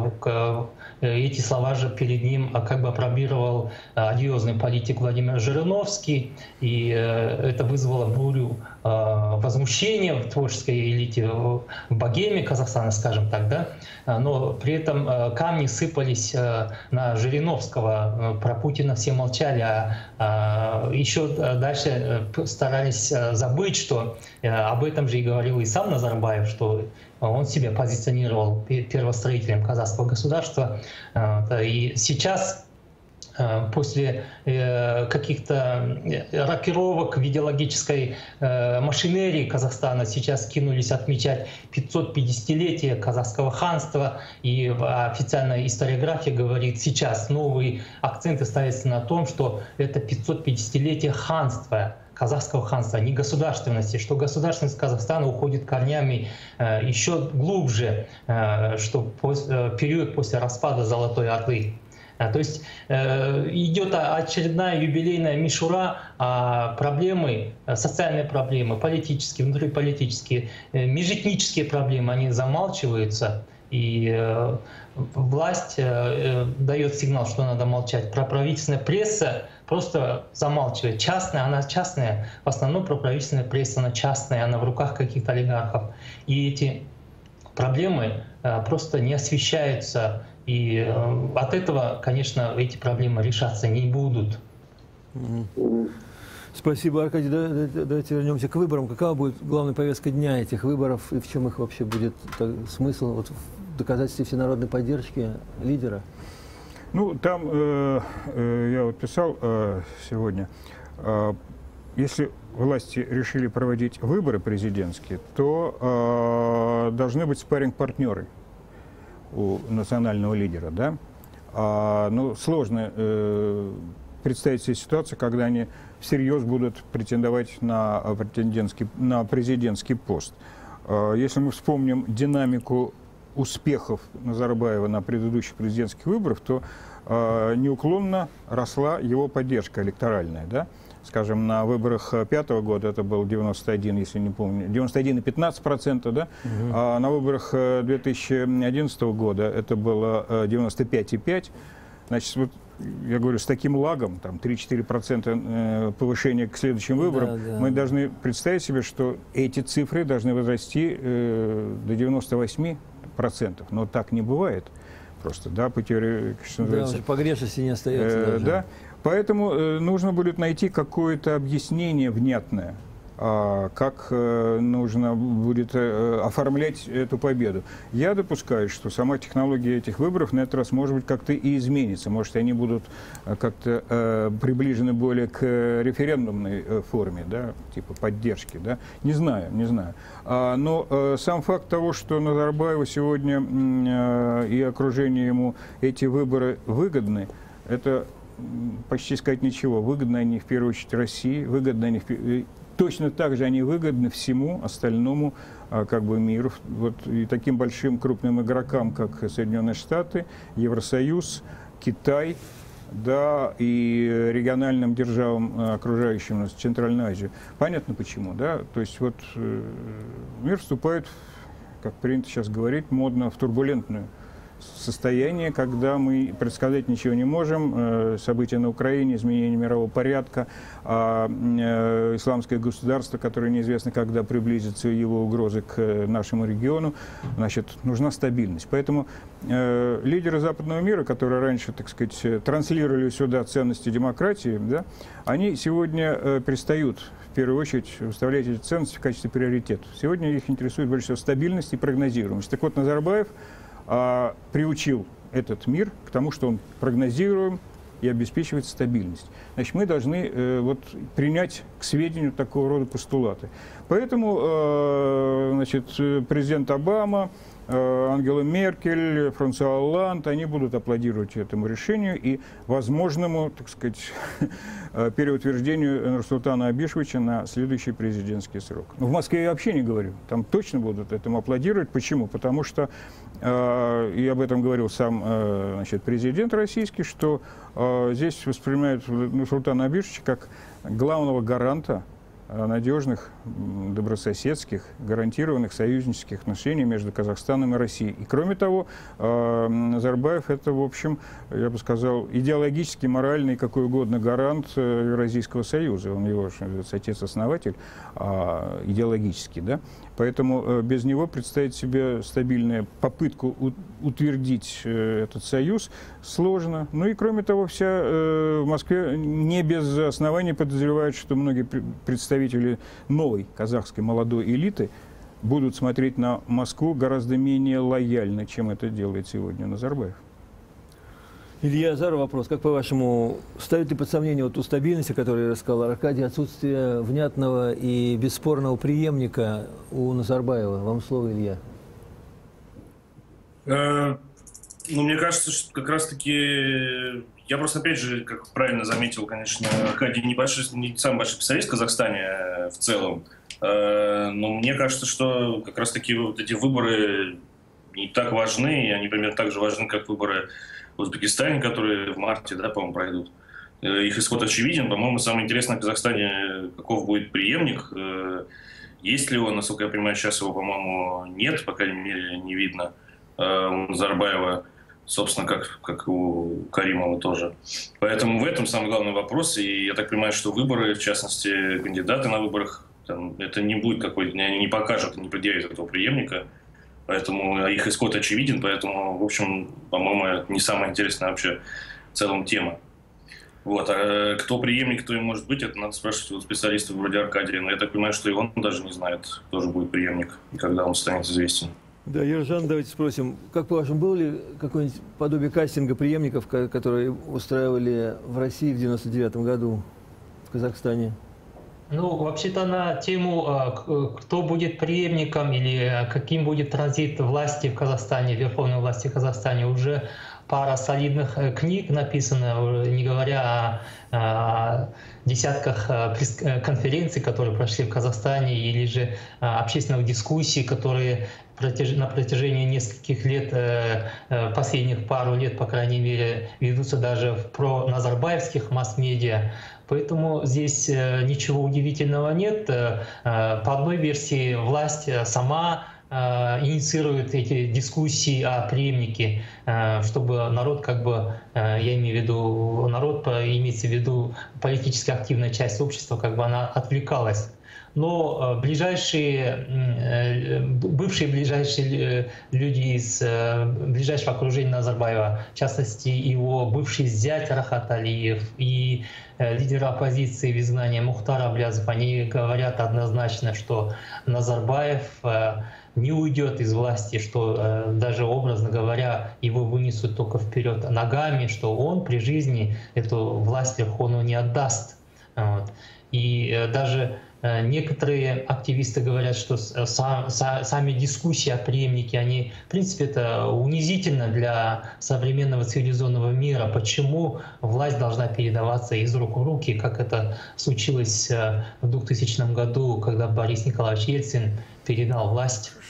эти слова же перед ним как бы опробировал одиозный политик Владимир Жириновский, и это вызвало бурю возмущения в творческой элите, в богеме Казахстана, скажем так, да? Но при этом камни сыпались на Жириновского, про Путина все молчали, а еще дальше старались забыть, что об этом же и говорил и сам Назарбаев, что он себя позиционировал первостроителем казахского государства. И сейчас, после каких-то рокировок в идеологической машинерии Казахстана, сейчас кинулись отмечать 550-летие казахского ханства, и официальная историография говорит, сейчас новые акценты ставятся на том, что это 550-летие ханства, казахского ханства, не государственности, что государственность Казахстана уходит корнями еще глубже, что период после распада Золотой Орды. То есть идет очередная юбилейная мишура, а проблемы, социальные проблемы, политические, внутриполитические, межэтнические проблемы, они замалчиваются. И власть дает сигнал, что надо молчать. Проправительственная пресса просто замалчивает. Частная, она частная. В основном проправительственная пресса, она частная, она в руках каких-то олигархов. И эти проблемы просто не освещаются. И от этого, конечно, эти проблемы решаться не будут. Спасибо, Аркадий. Давайте вернемся к выборам. Какова будет главная повестка дня этих выборов и в чем их вообще будет смысл? Вот в доказательстве всенародной поддержки лидера? Ну, там я вот писал сегодня, если власти решили проводить выборы президентские, то должны быть спарринг-партнеры у национального лидера, да? Ну, сложно представить себе ситуацию, когда они всерьез будут претендовать на президентский пост. Если мы вспомним динамику успехов Назарбаева на предыдущих президентских выборах, то неуклонно росла его поддержка электоральная, да? Скажем, на выборах 2005 года это был 91, если не помню, 91,15%, да? А на выборах 2011 года это было 95,5%. Значит, вот я говорю, с таким лагом, там 3-4% повышения к следующим выборам, мы должны представить себе, что эти цифры должны возрасти до 98%. Но так не бывает просто, да, по теории, что называется. Да, погрешности не остается. Да, поэтому нужно будет найти какое-то объяснение внятное, как нужно будет оформлять эту победу. Я допускаю, что сама технология этих выборов на этот раз, может быть, как-то и изменится. Может, они будут как-то приближены более к референдумной форме, да, типа поддержки, да. Не знаю, не знаю. Но сам факт того, что Назарбаеву сегодня и окружению ему эти выборы выгодны, это почти сказать ничего. Выгодны они в первую очередь России, выгодны они точно так же они выгодны всему остальному как бы миру. Вот, и таким большим крупным игрокам, как Соединенные Штаты, Евросоюз Китай, да, и региональным державам, окружающим нас, Центральную Азию. Понятно почему, да? То есть вот мир вступает, как принято сейчас говорить, модно, в турбулентную состояние, когда мы предсказать ничего не можем. События на Украине, изменение мирового порядка, исламское государство, которое неизвестно, когда приблизится его угрозы к нашему региону. Значит, нужна стабильность. Поэтому лидеры западного мира, которые раньше, так сказать, транслировали сюда ценности демократии, да, они сегодня перестают в первую очередь выставлять эти ценности в качестве приоритета. Сегодня их интересует больше всего стабильность и прогнозируемость. Так вот, Назарбаев приучил этот мир к тому, что он прогнозируем и обеспечивает стабильность. Значит, мы должны вот, принять к сведению такого рода постулаты. Поэтому значит, президент Обама, Ангела Меркель, Франсуа Олланд, они будут аплодировать этому решению и возможному, так сказать, переутверждению Нурсултана Абишевича на следующий президентский срок. В Москве я вообще не говорю, там точно будут этому аплодировать. Почему? Потому что, и об этом говорил сам значит, президент российский, что здесь воспринимают Нурсултана Абишевича как главного гаранта надежных, добрососедских, гарантированных союзнических отношений между Казахстаном и Россией. И кроме того, Назарбаев это, в общем, я бы сказал, идеологический, моральный, какой угодно гарант Евразийского союза. Он его, отец-основатель, идеологический, да? Поэтому без него представить себе стабильную попытку утвердить этот союз сложно. Ну и кроме того, вся в Москве не без оснований подозревают, что многие представители новой казахской молодой элиты будут смотреть на Москву гораздо менее лояльно, чем это делает сегодня Назарбаев. Илья Азаров, вопрос. Как, по-вашему, ставит ли под сомнение вот ту стабильность, о которой рассказал Аркадий, отсутствие внятного и бесспорного преемника у Назарбаева? Вам слово, Илья. Ну, мне кажется, что как раз-таки... Я просто, опять же, как правильно заметил, конечно, Аркадий не самый большой специалист в Казахстане в целом. Но мне кажется, что как раз-таки вот эти выборы не так важны, и они примерно так же важны, как выборы в Узбекистане, которые в марте, да, по-моему, пройдут. Их исход очевиден. По-моему, самое интересное в Казахстане, каков будет преемник. Есть ли он, насколько я понимаю, сейчас его, по-моему, нет, по крайней мере, не видно. У Назарбаева, собственно, как у Каримова тоже. Поэтому в этом самый главный вопрос. И я так понимаю, что выборы, в частности, кандидаты на выборах, там, это не будет какой-то, они не покажут, не предъявят этого преемника. Поэтому их исход очевиден, поэтому, в общем, по-моему, это не самая интересная вообще в целом тема. Вот. А кто преемник, кто им может быть, это надо спрашивать у специалистов вроде Аркадия. Но я так понимаю, что и он даже не знает, кто же будет преемник и когда он станет известен. Да, Ержан, давайте спросим, как по-вашему, было ли какое-нибудь подобие кастинга преемников, которые устраивали в России в 1999 году, в Казахстане? Ну, вообще-то на тему, кто будет преемником или каким будет транзит власти в Казахстане, верховной власти в Казахстане, уже пара солидных книг написано, не говоря о десятках конференций, которые прошли в Казахстане, или же общественных дискуссий, которые на протяжении нескольких лет, последних пару лет, по крайней мере, ведутся даже в про-назарбаевских масс-медиа. Поэтому здесь ничего удивительного нет. По одной версии, власть сама инициирует эти дискуссии о преемнике, чтобы народ, я имею в виду народ, имеется в виду политически активная часть общества, она отвлекалась. Но бывшие ближайшие люди из ближайшего окружения Назарбаева, в частности его бывший зять Рахат Алиев и лидер оппозиции в изгнании Мухтар Аблязов, они говорят однозначно, что Назарбаев не уйдет из власти, что даже, образно говоря, его вынесут только вперед ногами, что он при жизни эту власть верховную не отдаст. Вот. И даже некоторые активисты говорят, что сами дискуссии о преемнике, они, в принципе, это унизительно для современного цивилизованного мира. Почему власть должна передаваться из рук в руки, как это случилось в 2000 году, когда Борис Николаевич Ельцин передал власть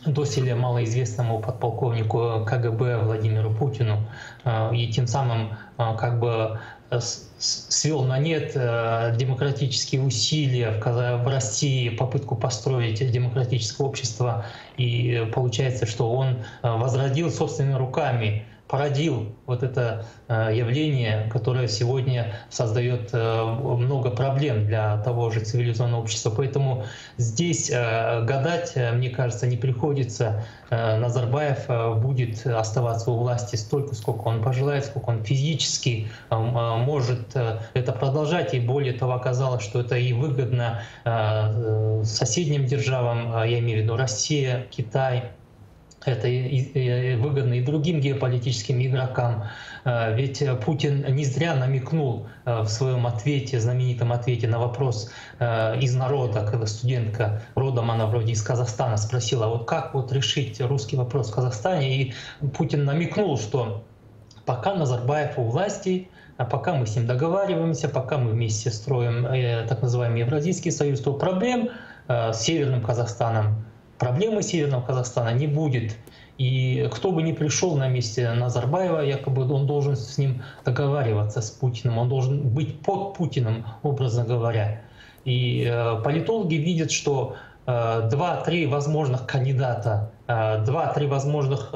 доселе малоизвестному подполковнику КГБ Владимиру Путину, и тем самым как бы свел на нет демократические усилия в России, попытку построить демократическое общество. И получается, что он возродил собственными руками, породил вот это явление, которое сегодня создает много проблем для того же цивилизованного общества. Поэтому здесь гадать, мне кажется, не приходится. Назарбаев будет оставаться у власти столько, сколько он пожелает, сколько он физически может это продолжать. И более того, оказалось, что это и выгодно соседним державам, я имею в виду Россия, Китай. Это выгодно и другим геополитическим игрокам. Ведь Путин не зря намекнул в своем ответе, знаменитом ответе на вопрос из народа, когда студентка, родом она вроде из Казахстана, спросила, вот как вот решить русский вопрос в Казахстане, и Путин намекнул, что пока Назарбаев у власти, пока мы с ним договариваемся, пока мы вместе строим так называемый Евразийский союз, то проблем с Северным Казахстаном, проблемы Северного Казахстана не будет. И кто бы ни пришел на месте Назарбаева, якобы он должен с ним договариваться, с Путиным, он должен быть под Путиным, образно говоря. И политологи видят, что 2-3 возможных кандидата, 2-3 возможных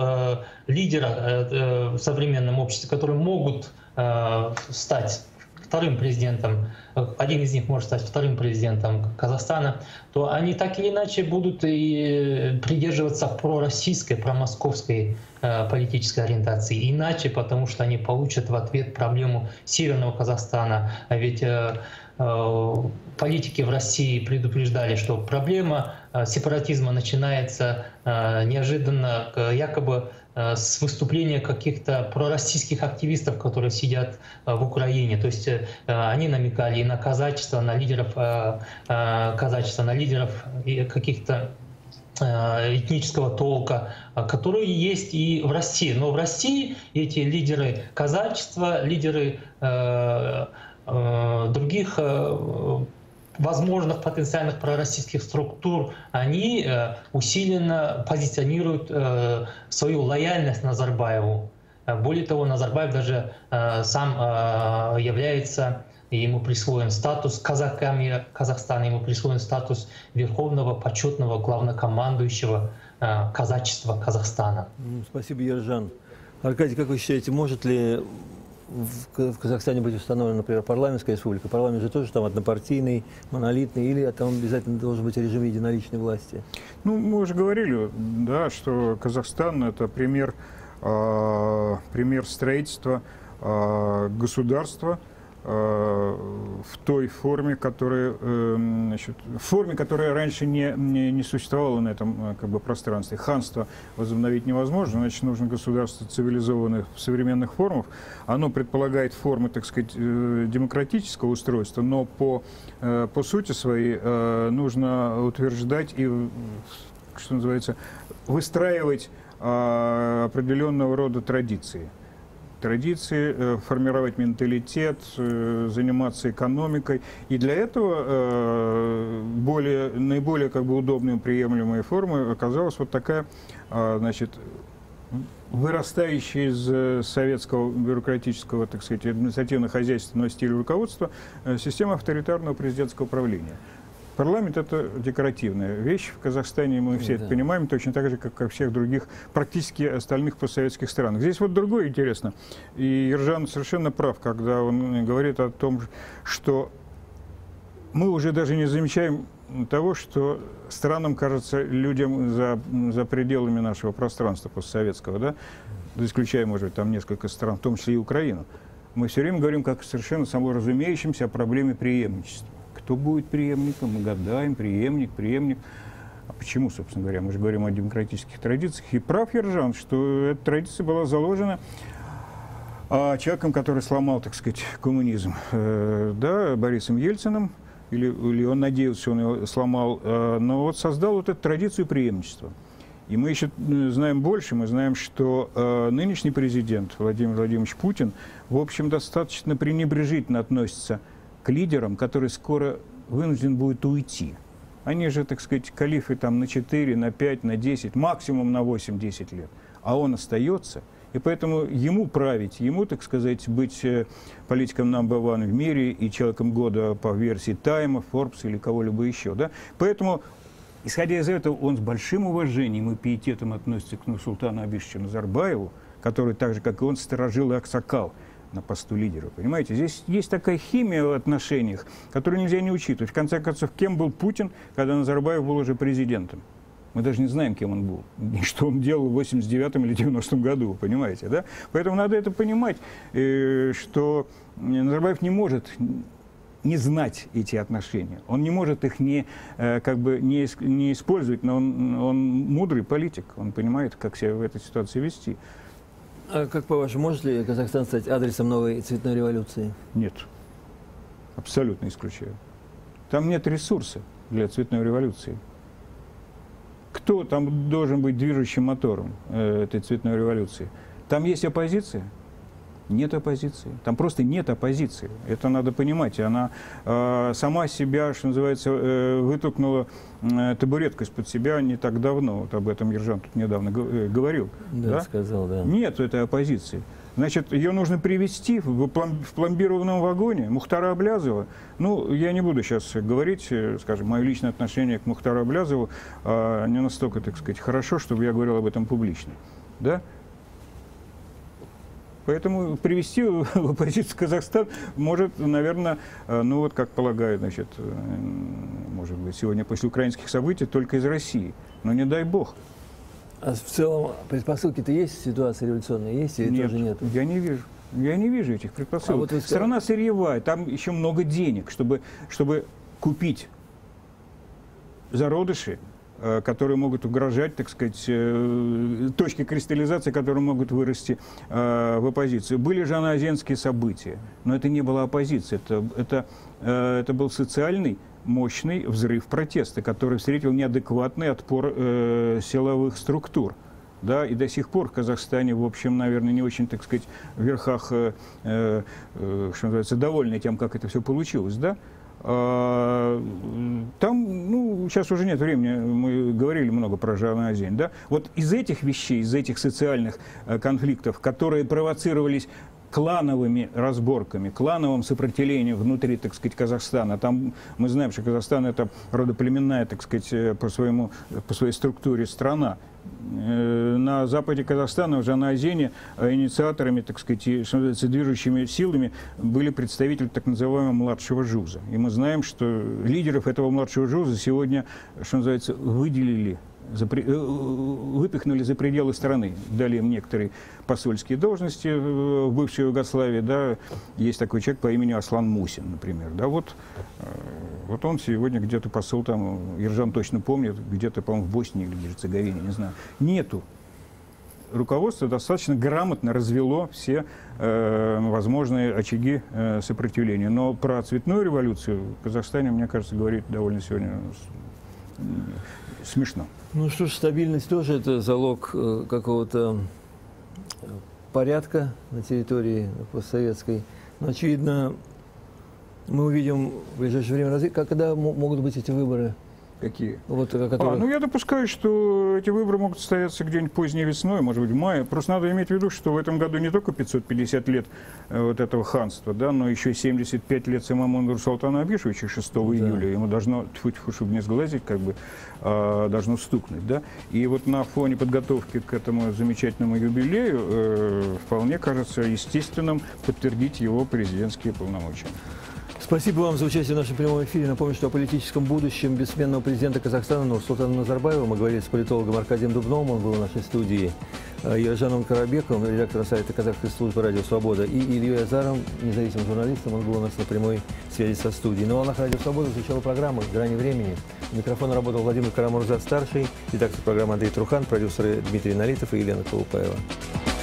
лидера в современном обществе, которые могут стать вторым президентом, один из них может стать вторым президентом Казахстана, то они так или иначе будут и придерживаться пророссийской, промосковской политической ориентации. Иначе, потому что они получат в ответ проблему Северного Казахстана. А ведь политики в России предупреждали, что проблема сепаратизма начинается неожиданно, якобы с выступления каких-то пророссийских активистов, которые сидят в Украине. То есть они намекали и на казачество, на лидеров казачества, на лидеров каких-то этнического толка, которые есть и в России. Но в России эти лидеры казачества, лидеры других возможных потенциальных пророссийских структур, они усиленно позиционируют свою лояльность Назарбаеву. Более того, Назарбаев даже сам является, ему присвоен статус казаками Казахстана, ему присвоен статус верховного почетного главнокомандующего казачества Казахстана. Спасибо, Ержан. Аркадий, как вы считаете, может ли в Казахстане быть установлена, например, парламентская республика? Парламент же тоже там однопартийный, монолитный, или там обязательно должен быть режим единоличной власти? Ну, мы уже говорили, да, что Казахстан — это пример строительства государства в той форме, которая раньше не существовала на этом как бы пространстве. Ханство возобновить невозможно, значит, нужно государство цивилизованных современных форм. Оно предполагает формы, так сказать, демократического устройства, но по сути своей нужно утверждать и, что называется, выстраивать определенного рода традиции, формировать менталитет, заниматься экономикой. И для этого наиболее как бы удобной и приемлемой формой оказалась вот такая, значит, вырастающая из советского бюрократического, так сказать, административно-хозяйственного стиля руководства система авторитарного президентского правления. Парламент — это декоративная вещь. В Казахстане мы все это понимаем, точно так же, как во всех других, практически остальных постсоветских странах. Здесь вот другое интересно. И Ержан совершенно прав, когда он говорит о том, что мы уже даже не замечаем того, что странам кажется людям за пределами нашего пространства постсоветского, да, исключая, может быть, там несколько стран, в том числе и Украину. Мы все время говорим как совершенно саморазумеющимся о проблеме преемничества. Кто будет преемником? Мы гадаем, преемник. А почему, собственно говоря? Мы же говорим о демократических традициях. И прав Ержан, что эта традиция была заложена человеком, который сломал, так сказать, коммунизм, да, Борисом Ельциным, или он надеялся, он его сломал, но вот создал вот эту традицию преемничества. И мы еще знаем больше, мы знаем, что нынешний президент Владимир Владимирович Путин, в общем, достаточно пренебрежительно относится к лидерам, который скоро вынужден будет уйти. Они же, так сказать, калифы там на 4, на 5, на 10, максимум на 8-10 лет. А он остается. И поэтому ему править, ему, так сказать, быть политиком number one в мире и человеком года по версии Time, Forbes или кого-либо еще. Да? Поэтому, исходя из этого, он с большим уважением и пиететом относится к Нурсултану Абишевичу Назарбаеву, который так же, как и он, сторожил и аксакал на посту лидера. Понимаете, здесь есть такая химия в отношениях, которую нельзя не учитывать. В конце концов, кем был Путин, когда Назарбаев был уже президентом? Мы даже не знаем, кем он был, и что он делал в 89-м или 90-м году, понимаете, да? Поэтому надо это понимать, что Назарбаев не может не знать эти отношения. Он не может их не использовать, но он мудрый политик, он понимает, как себя в этой ситуации вести. А как по-вашему, может ли Казахстан стать адресом новой цветной революции? Нет. Абсолютно исключаю. Там нет ресурса для цветной революции. Кто там должен быть движущим мотором этой цветной революции? Там есть оппозиция? Нет оппозиции. Там просто нет оппозиции. Это надо понимать. И она сама себя, что называется, вытолкнула табуретку из-под себя не так давно. Вот об этом Ержан тут недавно говорил. Да, сказал, да. Нет этой оппозиции. Значит, ее нужно привести в пломбированном вагоне Мухтара Аблязова. Ну, я не буду сейчас говорить, скажем, мое личное отношение к Мухтару Аблязову не настолько, так сказать, хорошо, чтобы я говорил об этом публично. Да? Поэтому привести в оппозицию Казахстан может, наверное, ну вот как полагают, значит, может быть, сегодня после украинских событий только из России. Но не дай бог. А в целом предпосылки-то есть, ситуация революционная есть или нет, тоже нет? Я не вижу. Я не вижу этих предпосылок. А вот страна сырьевая, там еще много денег, чтобы купить зародыши, которые могут угрожать, так сказать, точки кристаллизации, которые могут вырасти в оппозицию. Были же анаозенские события, но это не была оппозиция, это был социальный мощный взрыв протеста, который встретил неадекватный отпор силовых структур. Да, и до сих пор в Казахстане, в общем, наверное, не очень, так сказать, в верхах, что называется, довольны тем, как это все получилось, да. Там, ну, сейчас уже нет времени, мы говорили много про Жанаозень, да. Вот из этих вещей, из этих социальных конфликтов, которые провоцировались клановыми разборками, клановым сопротивлением внутри, так сказать, Казахстана. Там мы знаем, что Казахстан — это родоплеменная, так сказать, по своей структуре страна. На западе Казахстана, уже на Озене, инициаторами, так сказать, и, что называется, движущими силами были представители так называемого младшего ЖУЗа. И мы знаем, что лидеров этого младшего ЖУЗа сегодня, что называется, выделили, выпихнули за пределы страны, дали им некоторые посольские должности в бывшей Югославии, да, есть такой человек по имени Аслан Мусин, например, да, вот он сегодня где-то посол там, Ержан точно помнит, где-то, по-моему, в Боснии или Герцеговине, не знаю, нету. Руководство достаточно грамотно развело все возможные очаги сопротивления, но про цветную революцию в Казахстане, мне кажется, говорить довольно сегодня смешно. Ну что ж, стабильность тоже это залог какого-то порядка на территории постсоветской. Но, очевидно, мы увидим в ближайшее время, когда могут быть эти выборы. Какие? Вот, ну, я допускаю, что эти выборы могут состояться где-нибудь поздней весной, может быть, в мае. Просто надо иметь в виду, что в этом году не только 550 лет вот этого ханства, да, но еще 75 лет самому Нурсултану Абишевичу 6 июля. Ему должно, чтобы не сглазить, как бы, должно стукнуть, да. И вот на фоне подготовки к этому замечательному юбилею вполне кажется естественным подтвердить его президентские полномочия. Спасибо вам за участие в нашем прямом эфире. Напомню, что о политическом будущем бессменного президента Казахстана Нурсултана Назарбаева мы говорили с политологом Аркадием Дубновым, он был в нашей студии, Ержаном Карабековым, редактором сайта казахской службы «Радио Свобода», и Ильей Азаром, независимым журналистом, он был у нас на прямой связи со студией. На волнах «Радио Свобода» звучала программа «Грани времени». У микрофона работал Владимир Карамурза-старший, редактор программы Андрей Трухан, продюсеры Дмитрий Налитов и Елена Колупаева.